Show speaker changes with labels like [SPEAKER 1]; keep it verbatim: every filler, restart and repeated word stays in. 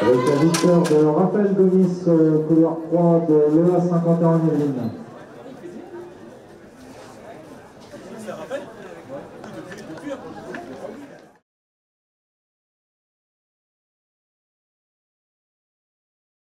[SPEAKER 1] Avec la victoire de Raphaël Gomis, couleur trois de l'E A cinquante et un en Yvelines.